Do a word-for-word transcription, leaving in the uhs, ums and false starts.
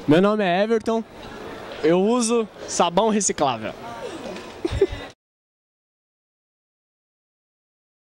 Meu nome é Everton, eu uso sabão reciclável.